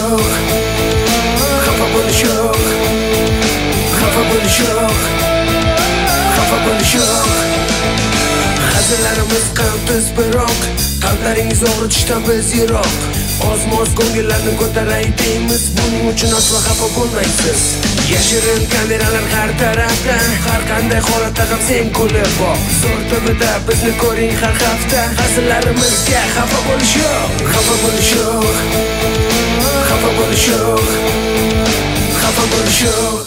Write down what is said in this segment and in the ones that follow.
yok. Xafa bo'lish yo'q. Xafa bo'lish yo'q. Xafa bo'lish yo'q. Hazillarimiz qantiz biroq, qalblaringiz og'ritishdan biz yiroq. Oz-moz ko'ngillarni ko'taray deymiz, buning uchun aslo xafa bo'lmaysiz. Yashirin kameralar har tarafda, har qanday holatda ham sen kulib boq. Zo'r TVda bizni ko'ring har hafta. Hazillarimizga xafa bo'lish yo'q. Xafa bo'lish yo'q. Xafa bo'lish yo'q. Xafa bo'lish yo'q.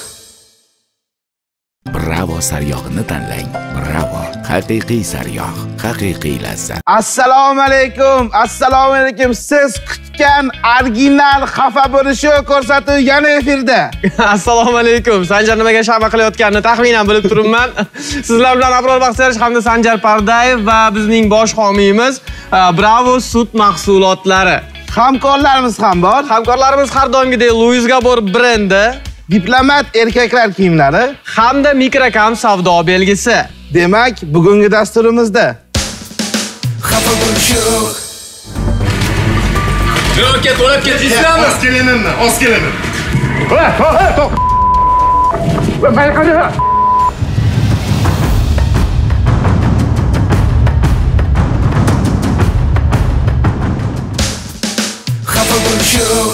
Bravo saryog'ini tanlang. Bravo. Haqiqiy saryog', haqiqiy lazzat. Assalomu alaykum. Assalomu alaykum. Siz kutgan original xafa bo'lishi ko'rsatuv yana efirda. Assalomu alaykum. Sanjar nimaga shama qilayotganini taxminan bilib turibman. Sizlar bilan Abror Baxtiyorov hamda Sanjar Pardayev va bizning bosh homiyimiz Bravo sut mahsulotlari. Hamkorlarimiz ham bor. Hamkorlarimiz har doimgidek Louis Gabor brendi, Diplomat erkaklar kiyimlari hamda Mikrokam savdo belgisi. Demak, bugungi dasturimizda Xafa bo'lish yo'q. Yo'q, to'lab ketisizlarmi? Oz kelinimni, oz kelinim. Xafa bo'lish yo'q.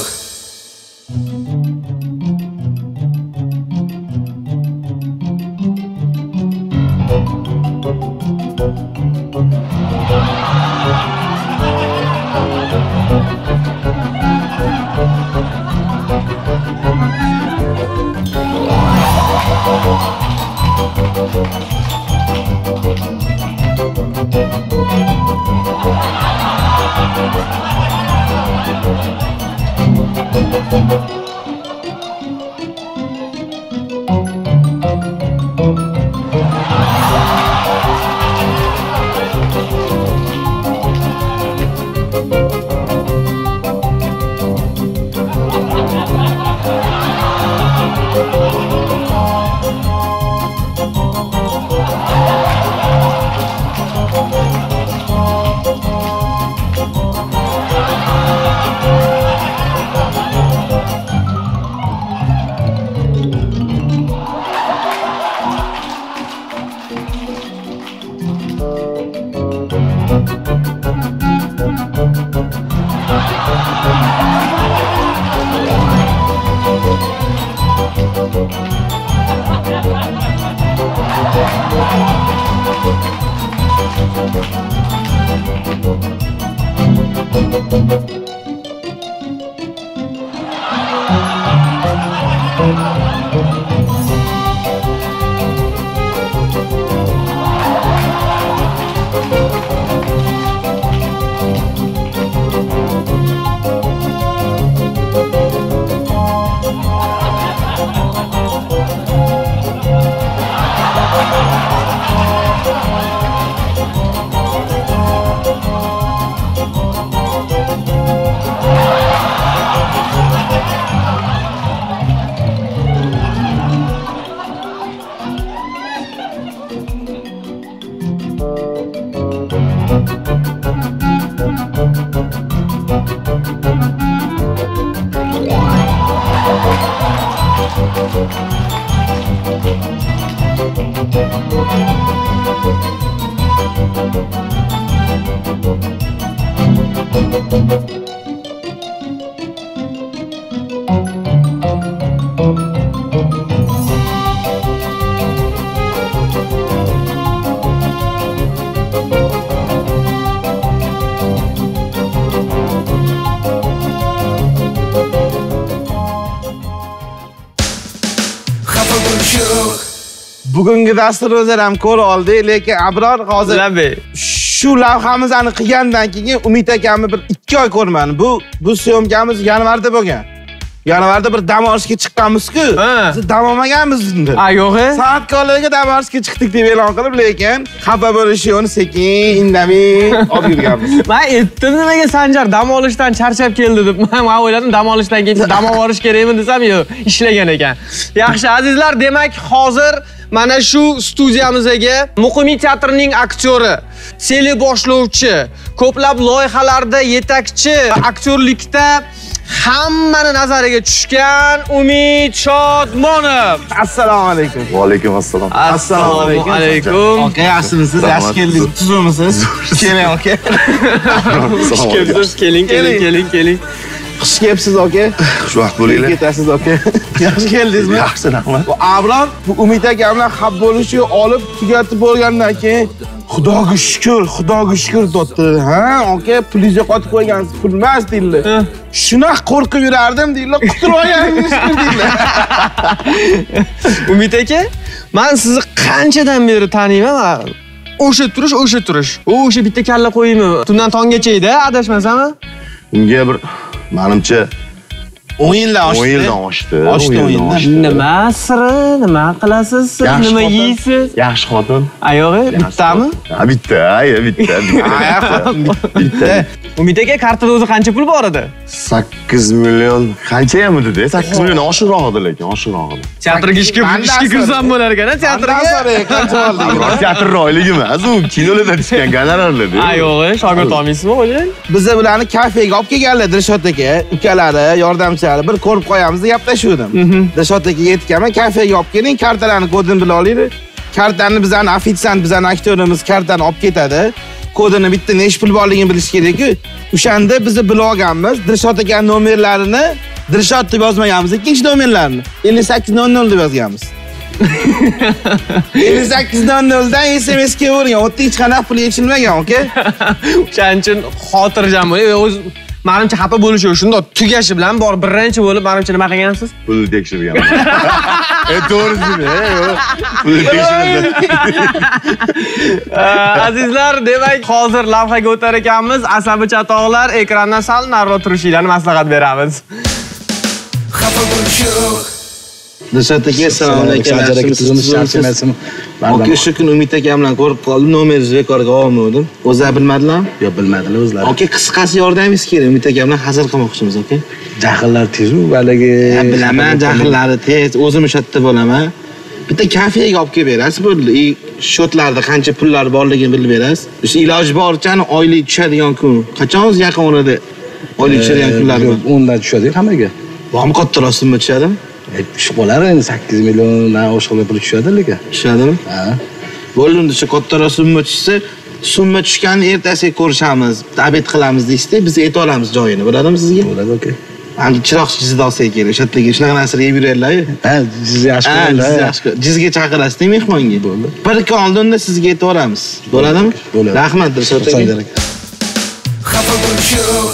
Bugungi dasturimizni ham ko'ra oldik, lekin Abror hozir shu lavhamizni qilgandan keyin Umid akamni bir 2 oy ko'rmadim. Bu syomkamiz yanvarda bo'lgan. Yanvarda bir dam olishga chiqqanmiz-ku. Biz dam olmaganmiz endi. Yo'q-e? Saatkorlarga dam olishga chiqdik deb e'lon qilib, lekin xafa bo'lishi yo'qni sekin, indamay olib yurganmiz. Men aytdim nimaga Sanjar dam olishdan charchab keldi deb. Men o'yladim dam olishdan keyin dam olish kerakmi desam, yo'q, ishlagan ekan. Yaxshi azizlar, demak hozir mana shu studiyamizga Muqimiy teatrining aktyori, seli boshlovchi, ko'plab loyihalarda yetakchi, aktyorlikda hammani nazariga tushgan Umid Shodmonov. Assalomu alaykum. Va alaykum assalom. Assalomu alaykum. Aka, yaxshimisiz? Yaxshi keldingiz. Tuzimisiz? Keling, aka. Keling. Xush kelibsiz, aka. Xush vaqt bo'linglar. Ketasiz, aka. Yaxshi keldingizmi? Yaxshi, rahmat. Bu Abror bu Umid aka bilan xab bo'lishni olib tugatib bo'lgandan keyin Xudoga shukr dotdi. Ha, aka, pulingizga qotib qo'ygansiz, pul emas deydi. Shunaqa qo'rqib yurardim deydi. Quturib olganingiz deydi. Umid aka, men sizni qanchadan beri taniyman. O'sha turish. O'sha bitta kalla qo'yimi? Tundan tonggacha edi, adashmasam. Unga bir menimcha O'yinlar oshdi. Nima siri, nima qilasiz siz, nima yeysiz? Yaxshi xotin. Ayog'i bittami? Ha, bitta. Umid aka, kartada o'zi qancha pul bor edi? 8 million. Qancha ham edi? 8 million oshiqroq edi lekin, oshiqroq edi. Teatrga ishga kirsam bo'lar ekan, teatrga. Qancha oldi? Teatr royligi emas, u kinolarda tushgan gonorarlar. Ayog'i, shogird olmaysizmi o'zi? Biz bularni kafega olib kelganlar Dilshod aka, ukalari, yordamchilari bir ko'rib qo'yamiz deb gaplashuvdim. Dilshod aka yetganman, kafega olib keling, kartalarni kodini bila olaylik. Kartani bizning ofitsant, bizning aktyorimiz kartani olib ketadi. Kodini bitta necha pul borligini bilish kerak-ku. O'shanda biz bilib olganmiz. Dilshod aka nomerlarini Dilshod deb yozmaganmiz, ikkinchi nomerlarini 5800 deb yozganmiz. 5800 dan SMS kelavergan, o'tda hech qanaqa pul yechilmagan, aka. O'shaning uchun xotirjam bo'ling. O'z menimcha xafa bo'lishi shunda tugashi bilan bor birinchi bo'lib menimcha nima qilgansiz? Pulni tekshirgan. To'g'risini, pulni tekshirgan. Azizlar, demak, hozir lavhaga o'tar ekanmiz. Asabi chatoqlar ekrandan sal nariroq turishinglarni maslahat beramiz. Xafa bo'lish yo'q. Dilshod aka, assalomu alaykum. Aka, shu kun Umid aka bilan ko'rib qoldim, nomeringizni bekorga olmadim. O'zlari bilmadilarmi? Yo'q, bilmadilar o'zlari. Aka, qisqasi yordamingiz kerak. Umid aka bilan hazil qilmoqchimiz, aka. Jahllar tez-ku, balagi. Bilaman, jahllari tez, o'zim o'sha yerda bo'laman. Bitta kafega olib kelib berasiz, bo'ldi. Shotlarda qancha pullar borligini bilib berasiz. O'sha iloji boricha oylik tushadigan kun. Qachon o'zi yaqin orada oylik tushadigan kunlar bor. 10 dan tushadi hammaga. Bormi kattaroq summa tushadimi? Shu bo'lar endi 8 milliondan oshiqli pul tushadi lekin. Tushadimi? Ha. Bo'ldi, shu kattaroq summa tushsa, summa tushganini ertasiga ko'rishamiz, davet qilamiz deysiz, biz ayta olamiz joyini. Bo'ladimi sizga? Bo'ladi, aka. Endi chiroqchi jizda olsak kerak. O'sha yerga shunaqa narsalar yeb yurarlar-ku. Ha, sizni yaxshi ko'radilar. Jizga chaqirasiz, mehmonga. Bo'ldi. Bir kun oldinda sizga ayta olamiz. Bo'ladimi? Bo'ladi. Rahmat, Dilshod aka. Xafa bo'lish yo'q.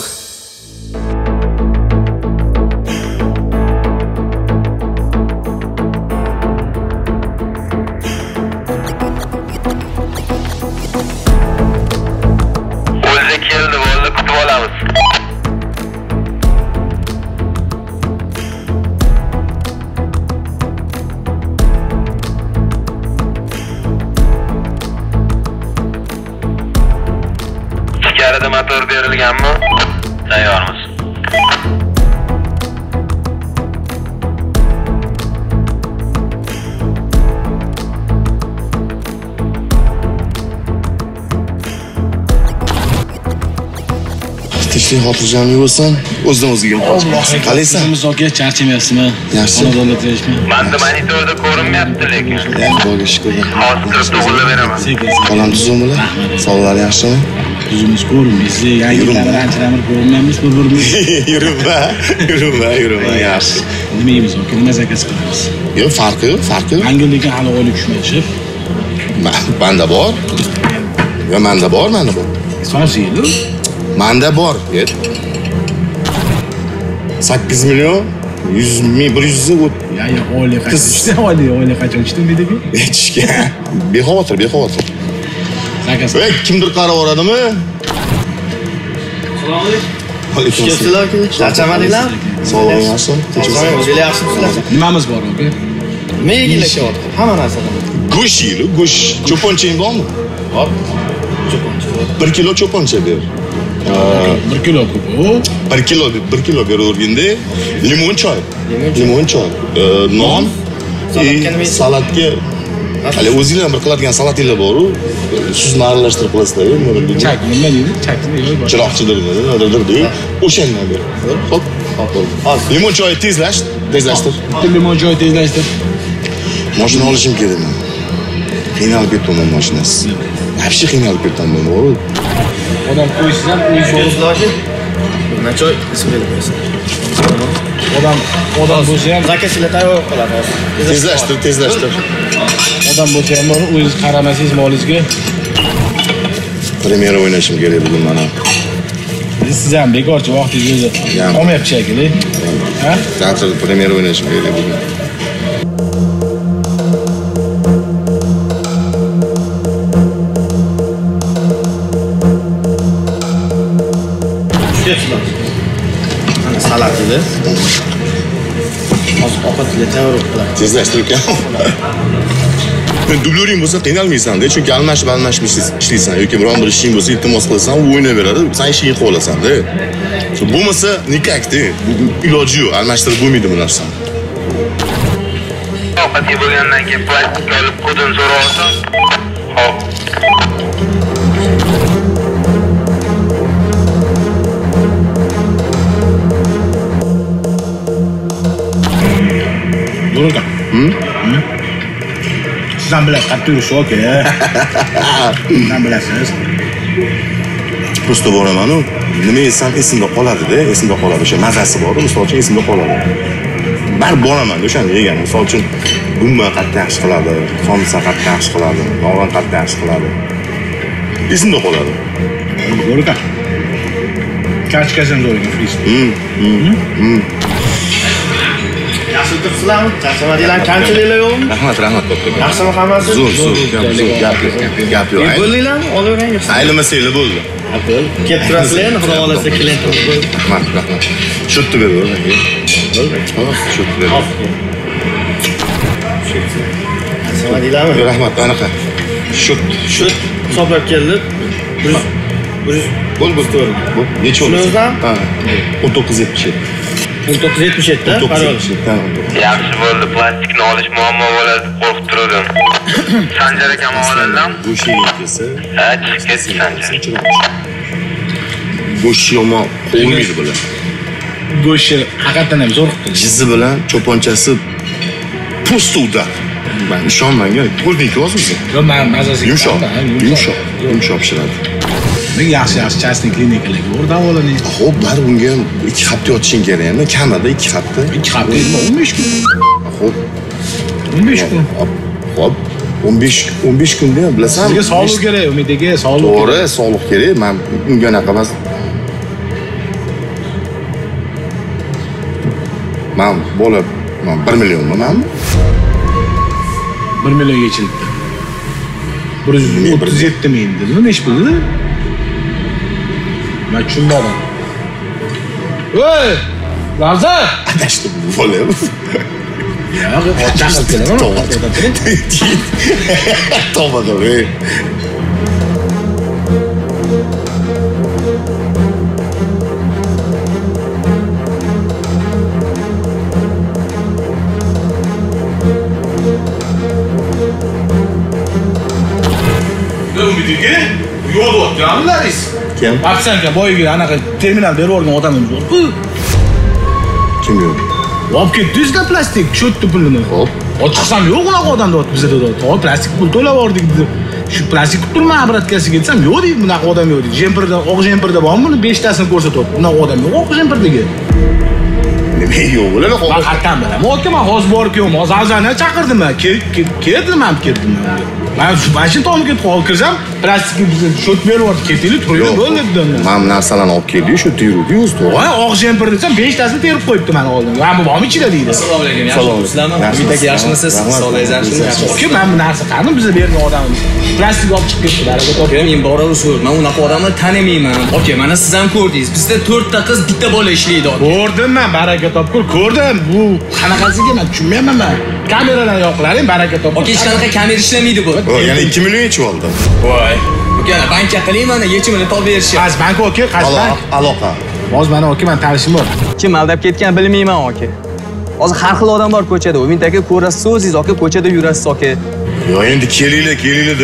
Ichkarida motor berilganmi? Tayyormiz. Tinchlik xotirjamlik bo'lsin, o'zidan o'ziga yo'qol. Qalaysan? O'zimiz aka charchamayapsizmi? Yaxshi. Xonadonlardirishmi? Menda monitorda ko'rinmayapti lekin. Xudoga shukr. Hozir to'g'rilab beraman. Bolam tuzummi? Sog'lar yaxshimi? O'zimiz ko'ramiz. Yangilarni anchadan beri ko'rmaymiz bir-birimiz. Yurma, yaxshi. Nima yeymiz aka? Nima zakaz qilamiz? Yo'q, farqi yo'q. Yangi lekin hali oylik tushmaydi. Manda bor. Yo, manda bor. Sonsiz-ku. Manda bor. 8 million 100 ming 100 o't. Ya oylik qachon tushdi dedi-ku? Tushgan. Bexavotir. Zakaz. Ey, kimdir qarab oradimi? Alaykum assalom. Charchamadinglarmi? Sog'lom yaxshimi? O'zinglar yaxshimisizlar? Nimamiz bor aka? Nima yegilashyapti? Hamma narsadan. Go'sht yeyli, go'sht. Cho'ponchang bormi? Bor. 1 kilo cho'poncha ber. 1 kilo ko'p. 1 kilo beraverganda limon choy, non, salatga hali o'zingizlar bir qiladigan salatinglar bor-ku, sizni aralashtirib qilasizlar. Chak nima deydi? Chakni yo'q. Chiroqchidir dedi. O'shandan ber. Xo'p, Limon choyi tezlashtir. Limon choy tezlashtir. Mashina olishim kerak men. Qiynalib ketdim mashinasiz. Вообще qiynalib ketdim men, to'g'ri? Odam qo'ysiz ham uy so'rashdi. Nachoy ismini qo'ysin. Odam bo'lsa ham Zakasilar tayyor qiladi. Tezlashtir. odam bo'lsa ham o'zingiz qaramasangiz molingizga. Premyera o'ynashim kerak bugun mana. Siz ham bekorchi vaqtingizni olmayapti shekilli. Ha? Teatrda premyera o'ynashim kerak bugun. Mana salatini. Hozir ovqatga tayyor qiladi. Tezlashtir uka. Dublyuring bo'lsa qiynalmaysan-da, chunki almashib ishlaysan yoki biron bir ishing bo'lsa iltimos qilasan, u o'ynaveradi, sen ishingni qilib olasan-da. Bo'lmasa nikakda, iloji yo'q, almashtirib bo'lmaydi bu narsani. Ovqat yeb bo'lgandan keyin plastik olib kodini so'raysan. Hop. Yo'q. Sizdan bilan qattiq yurish aka. Sizdan bilasiz. Prosta boraman-u, nima yesam esimda qoladi-da, esimda qoladi. O'sha mazasi bor, misol uchun esimda qoladi. Men boraman, o'shani yegan. Misol uchun gumma qattiq yaxshi qiladi, somsa qattiq yaxshi qiladi, norin qattiq yaxshi qiladi. Esimda qoladi. Yo'q aka. Kachkasam zo'rga friz. Yaxshi turibsizlarmi? Charchamadinglar, qanchaliklar yo'qmi? Rahmat katta. Yaxshimi hammasi? Zo'r, gap yo'q. Bo'ldinglarmi? Olavering. Aylamasanglar bo'ldi. Kelib turasizlar endi, xudo xolasa klient bo'lib. Rahmat. Shutni ber menga. Shutni ber. Charchamadinglarmi? Rahmat, anaqa. Shut hisoblab keldi. 100 bo'l. Necha bo'ldi? Shundan? Ha. 1977. 1977 da, parol. Yaxshi bo'ldi, plastikni olish muammo bo'ladi deb qo'rqib turdim. Sanjar akam oladimi? Go'sht yegan kelsa, Ha, chiqib ketdi Sanjar. go'sht yomon qo'ymaydi bular. Go'shti haqiqatan ham zo'riqdi. Jizi bilan cho'ponchasi po'sta udar. Ben ishonmanga, ko'rdingki o'zingiz. Yo'q, men mazasiga Yumshoq pishiradi. Men yaxshi частный klinikalarga bor davolaning. Xo'p, bari bunga 2 hafta yotishing kerak endi, kamida 2 hafta. 2 hafta, 15 kun. Xo'p, 15 kun. Xo'p, 15 kunda bilasan. Sizga sog'liq kerak, umidiga sog'liq. To'g'ri, sog'liq kerak. Men unga anaqa emas. Men bo'lib, 1 millionmi menmi? 1 millionga yechilibdi. 137 ming dedi. Nima ish bo'ldi? Men tushunmadim. Voy! Larza! Adashdim bo'layim. Ya, chaqirib kelaman. Tavba qilay. Umidiga yo'l o'tganlaringiz. Kim? Aksanka boyiga anaqa terminal berib yuborgan odamim yo'q-ku. Kim yo'q? Olib ketdingiz-da plastik, shotdi pulini. Hop. Ochiqsam yo'q unaqa odamda bizda dedi. To'g'ri plastik pul to'lab yubordik dedi. Shu plastik turma obratkasiga ketsam yo'q deydi, bunaqa odam yo'q deydi. Jemperda, oq jemperda bormi? Buni 5 tasini ko'rsatyapti. Bunaqa odam yo'q oq jemperdagi. Nima yo'q bo'ladi? Men hattam bilaman. Aka men hozir borib keldim. Hozir azani chaqirdim men. Keldim. Men shu tomga ketib qolib kirsam, plastikni bizga shot berib yubordi. Ketinglar, turinglar bo'ldi dedi. Men narsalarni olib keldik, shu yurdik, o'zi to'g'ri. Voy, oq jemper desam 5 tasini terib qo'yibdi meni oldimga. Men bu bormi ichida deydi. Assalomu alaykum. Yaxshimisizlarmi? Umid yaxshimisiz? Sog'lig'ingiz yaxshimi? Aka, men bu narsa qani bizga bergan odamimiz. Plastik olib chiqib ketdi. Baraka topib. Men boraversin. Men unaqa odamni tanimayman. Aka, mana siz ham ko'rdingiz. Bizda 4 ta qiz, bitta bola ishlaydi. Ko'rdim men, baraka topib ko'rdim. Bu qanaqasiga men tushunmayman men. Kameradan yoqlaring, baraka topib. Aka, hech qanaqa kamera ishlamaydi bu. Yana 2 million yechib oldi. Voy. Aka, bankka qiling, mana yechimini topib berishyapti. Qaysi bank aka? Qaysi bank? Aloqa. Hozir mana aka, men tanishim bor. Kim aldab ketgan bilmayman aka. Hozir har xil odam bor ko'chada. Umid aka ko'rasiz o'zingiz aka, ko'chada yurasiz aka. Yo endi kelinglar deb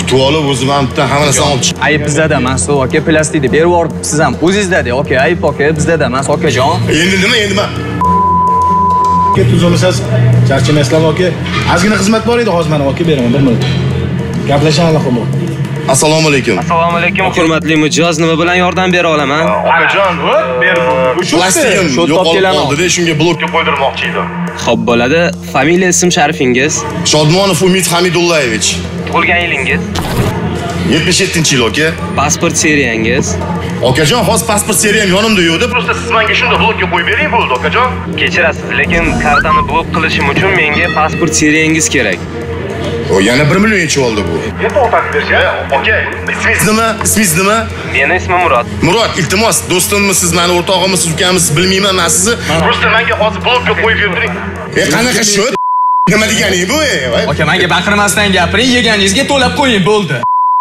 Kutib olib o'zim ham bitta hamma narsani olib chiqdim. Ayb bizda emas, aka plastikni berib yuboribsiz ham. O'zingizda-da, aka, ayb aka bizda emas, okajon. Endi nima? Tuzilmasiz, charchamaslar aka. Ozgina xizmat bor edi, hozir mana aka beraman 1 minut. Gaplashamiz qo'mo. Assalomu alaykum. Assalomu alaykum. Hurmatli mijoz, nima bilan yordam bera olaman? Akajon, plastigim yo'qolib qoldi-da, shunga blokka qo'ydirmoqchi edim. Xo'p bo'ladi. Familiya, ism sharifingiz? Shodmonov Umid Hamidullayevich. Tug'ilgan yilingiz? 77-yil aka. Pasport seriyangiz? Okajon, hozir pasport seriyam yonimda yo'q-da, prosta siz menga shunda blokka qo'yib bering bo'ldi, okajon. Kechirasiz, lekin kartani blok qilishim uchun menga pasport seriyangiz kerak. O yana 1 million yechib oldi bu. Endi o'tib bersa, Aka, ismingiz nima? Meni ismim Murod. Murod, iltimos, do'stimmisiz, meni o'rtog'imisiz, ukamisiz bilmayman, men sizni. Prosta menga hozir blokka qo'yib bering. Qanaqa shu? Nima deganing bu? Aka, menga baqirmasdan gapiring, yeganingizga to'lab qo'ying, bo'ldi.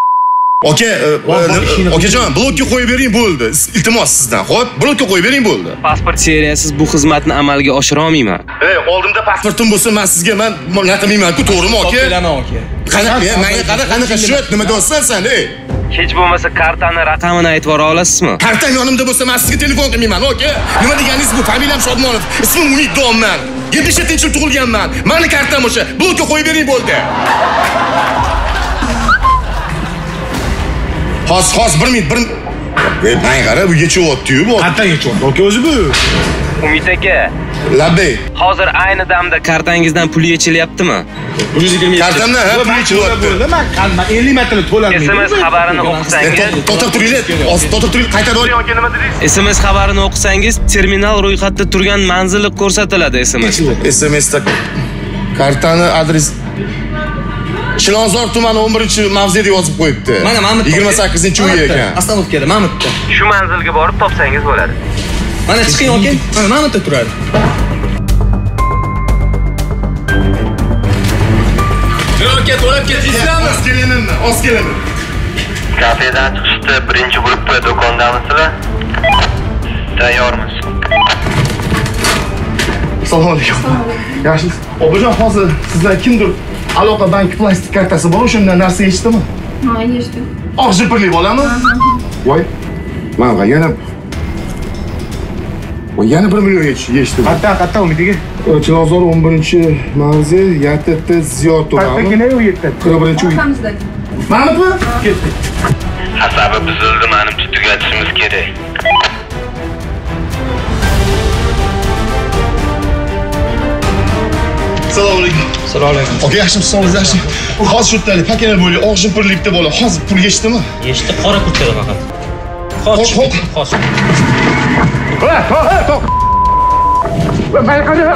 Okajon, blokka qo'yib bering bo'ldi. Iltimos sizdan. Xo'p, blokka qo'yib bering bo'ldi. Pasport seriyasiz bu xizmatni amalga oshira olmayman. Oldimda pasportim bo'lsa, men sizga nima qilmayman-ku, to'g'rimi, aka? Kelaman, aka. Qanaqa shu? Nima deyapsan sen, Hech bo'lmasa kartani raqamini aytib bera olasizmi? Kartam yonimda bo'lsa, men sizga telefon qilmayman, aka. Nima deganingiz bu? Familiyam Shodmonov, ismim Umid Domman. 77-yil tug'ilganman. Meni kartam o'sha. Blokka qo'yib bering bo'ldi. Hozir 1 minut. Ben qara, bu yechyapti-yu bu. Qatdan yechyapti. Aka o'zi bu. Umid aka. Labbay. Hozir ayni damda kartangizdan pul yechilyaptimi? 127. Kartamdan pul yechilyapti. Men 50 marta to'ladim. SMS xabarini o'qisangiz, to'xtab turing, qaytarib oling aka, nima dedingiz? SMS xabarini o'qisangiz, terminal ro'yxatda turgan manzili ko'rsatiladi SMS. SMSda kartani adres Chilonzor tumani 11-mavzeda yozib qo'yibdi. Mana 28-uy ekan. Ostanovkada, Mamutda. Shu manzilga borib topsangiz bo'ladi. Mana chiqing aka. Mana Mamutda turadi. Aka, to'lab ketisizmi? Oz kelaman. Kafedan chiqishda birinchi gruppa do'kondamisizlar? Tayyormiz. Assalomu alaykum. Yaxshisiz? Obajon, hozir sizlar kimdir Aloqa bank plastik kartasi bor, o'shandan narsa eshitdimi? Ha, eshitdim. Oq jipirli bolami? Voy. Mana yana 1 million eshitdim. Qattan umidiga. Chilonzor 11-mavze, YTT Ziyor tumani. Qattakina u yerda. 41-uy. Hammamizdagi. Manimi? Ketdik. Hasabi buzildi, menimcha tugatishimiz kerak. Assalomu alaykum. Assalomu alaykum. Aka, yaxshimisiz? Yaxshi. Hozir shu yerda pakana bo'ldi, oq jipirlikda bola. Hozir pul yechdimi? Yechdi, qora kurtkada faqat. Hozir. To'q. Men qara.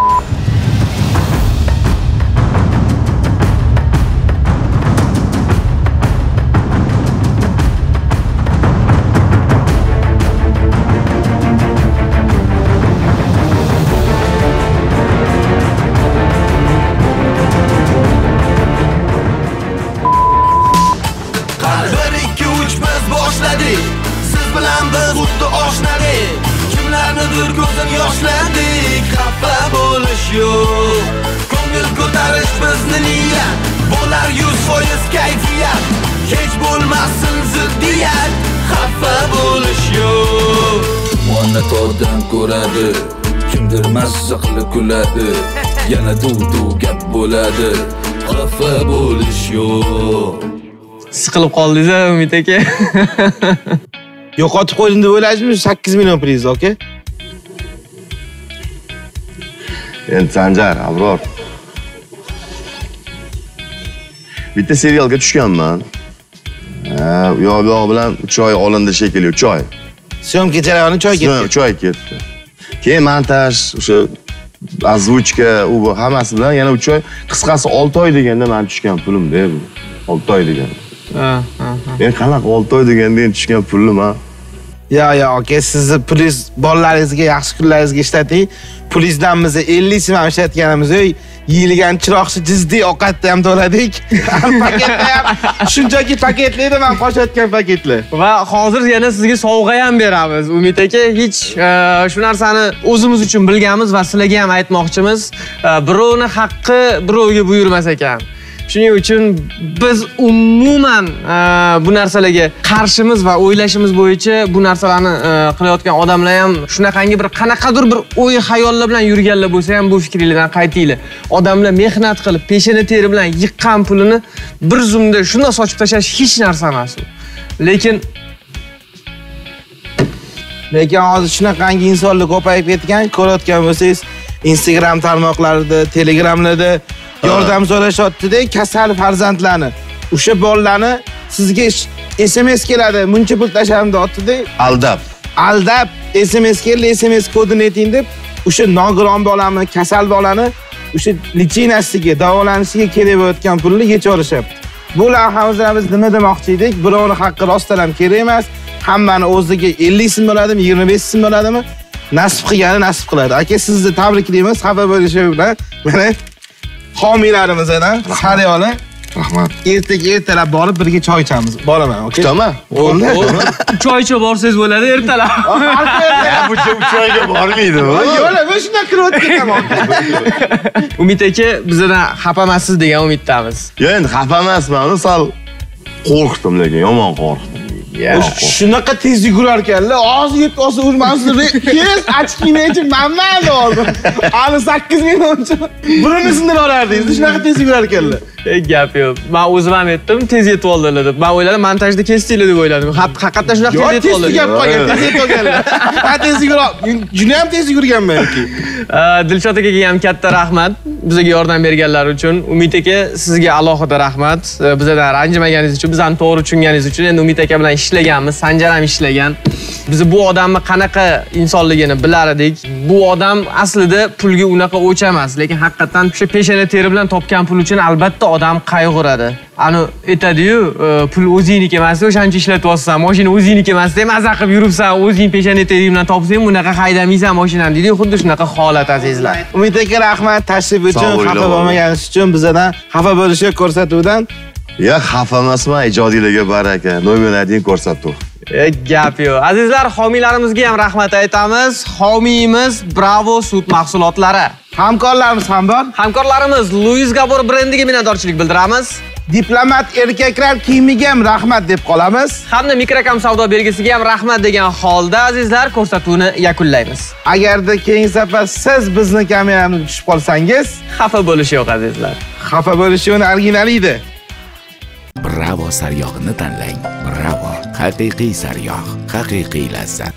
Siz bilan biz xuddi oshnalik. Kimlarnidir ko'zim yoshladik. Xafa bo'lish yo'q. Ko'ngil ko'tarish bizni niyat. Bo'lar 100% kayfiyat. Hech bo'lmasin ziddiyat. Xafa bo'lish yo'q. Ona to'dan ko'radi. Kimdir mazza kuladi. Yana duv gap bo'ladi. Xafa bo'lish yo'q. Siqilib qoldingiz-a, Umid aka? Yo'qotib qo'ydim deb o'ylaysizmi? 8 million pulingiz, aka? Endi Sanjar, Abror. Bitta serialga tushganman. U yoq bilan 3 oy olindi shekilli, 3 oy. Syomka jarayoni 3 oy ketdi. 3 oy ketdi. Keyin montaj, o'sha azvuchka, u hammasi bilan yana 3 oy, qisqasi 6 oy deganda men tushgan pulim-da bu. 6 oy degan. Men qanaqa 6 oy deganda tushgan pulim ha? Ya, aka, sizni pulingiz bolalaringizga yaxshi kunlaringizga ishlating. Pulingizdan biz 50 so'm ham ishlatganimiz, yeyilgan chiroqchi jizdiy ovqatni ham to'ladik. Paketlar ham shunchaki paketlaydi, men qo'shayotgan paketlar. Va hozir yana sizga sovg'a ham beramiz. Umid aka, hech shu narsani o'zimiz uchun bilganmiz va sizlarga ham aytmoqchimiz. Birovning haqqi birovga buyurmas ekan. Shuning uchun biz umuman bu narsalarga qarshimiz va o'ylashimiz bo'yicha bu narsalarni qilayotgan odamlar ham shunaqangi bir qanaqadir bir o'y xayollar bilan yurganlar bo'lsa ham bu fikringizdan qaytinglar. Odamlar mehnat qilib, peshona teri bilan yiqqan pulini bir zumda shunday sochib tashlash hech narsa emas. Lekin hozir shunaqangi insonlar ko'payib ketgan, ko'rayotgan bo'lsangiz, Instagram tarmoqlarida, Telegramlarda yordam so'rashyapti-da, kasal farzandlarni. O'sha bolalarni sizga SMS keladi, muncha pul tashladim deyapti-da. Aldab SMS keldi, SMS kodini ayting deb, o'sha nogiron bolani, kasal bolani o'sha lichinasiga, davolanishiga kerak bo'layotgan pulni yechib olishyapti. Bu lavhamizda biz nima demoqchi edik? Birovni haqqi rostdan ham kerak emas. Hammani o'ziga 50 so'm bo'ladimi, 25 so'm bo'ladimi? Nasib qilgani nasib qiladi. Aka, sizni tabriklaymiz. Xafa bo'lishi bilan mana homiylarimizdan sariyoli. Rahmat. Ertalab borib birga choy ichamiz. Boraman, okey? Kutaman. Bo'ldi. choy ichib borsangiz bo'ladi ertalab. Bu choyga bormaydi. Yo'q, men shunday kirib o'tganman. Umid aka, bizdan xafa emassiz degan umiddamiz. Yo'q, endi xafa emasman, sal qo'rqdim, lekin yomon qo'rqdim. Shunaqa tez yugurar ekanlar. Og'zi yetib olsa urmasini tez ochkini ichib mamman oldi. Hali 8 minutcha birini sindirib olardingiz. Shunaqa tez yugurar ekanlar. Gap yo'q. Men o'zim ham aytdim, tez yetib oldilar deb. Men o'yladim, montajda kesdinglar deb o'yladim. Haqiqatan shunaqa tez yetib oldilar. Yo'q, gap qolgan, tez yetib olganlar. Ha, tez yugurib, juda ham tez yugurganman-ki. Dilshod akaga ham katta rahmat bizga yordam berganlari uchun. Umid aka, sizga alohida rahmat. Bizdan ranjimaganingiz uchun, bizani to'g'ri tushunganingiz uchun. Endi Umid aka bilan ishlaganmiz, Sanjar ham ishlagan. Biz bu odamni qanaqa insonligini bilar edik. Bu odam aslida pulga unaqa o'ch emas, lekin haqiqatan o'sha peshona teri bilan topgan pul uchun albatta odam qayg'uradi. Ani aytadi-yu, pul o'zingniki emas, o'shancha ishlatyapsan, mashina o'zingniki emas, deb maza qilib yuribsan, o'zing peshona teri bilan topsang, bunaqa haydamaysan mashinani deydi. Xuddi shunaqa holat azizlar. Umid aka, rahmat tashrif uchun, xafa bo'lmaganingiz uchun, bizdan xafa bo'lishga ko'rsatuvdan. Ya, xafa emasman, ijodiylarga baraka. Nomerlaring ko'rsatuv. Gap yo'q. Azizlar, homiylarimizga ham rahmat aytamiz. Homiyimiz Bravo sut mahsulotlari. Hamkorlarimiz ham bor. Hamkorlarimiz Luis Gabor brendiga minnatdorchilik bildiramiz. Diplomat erkaklar kiyimiga ham rahmat deb qolamiz. Hamda Mikrokam savdo belgisiga ham rahmat degan holda azizlar ko'rsatuvni yakunlaymiz. Agarda keyingi safar siz bizni kameramizni tushib qolsangiz, xafa bo'lish yo'q azizlar. Xafa bo'lish yo'q, originaliydi. Bravo saryog'ini tanlang. Bravo, haqiqiy saryog', haqiqiy lazzat.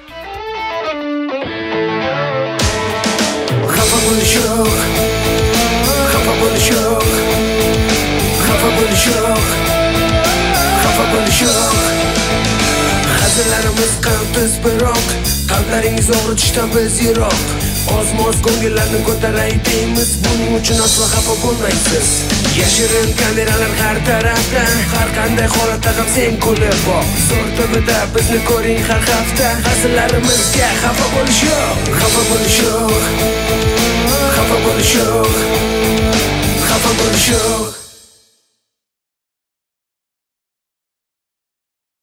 Xafa bo'lish yo'q. Xafa bo'lish yo'q. Xafa bo'lish yo'q. Xafa bo'lish yo'q. Hazillarimiz qalbsiz biroq, qalblaringiz og'ritishdan biz yiroq. Oz-moz ko'ngillarni ko'taray deymiz, buning uchun aslo xafa bo'lmaysiz. Yashirin kameralar har tarafda, har qanday holatda ham sen kulib boq. Zo'r tubida bizni ko'ring har hafta, hazillarimizga xafa bo'lish yo'q. Xafa bo'lish yo'q. Xafa bo'lish yo'q. Xafa bo'lish yo'q.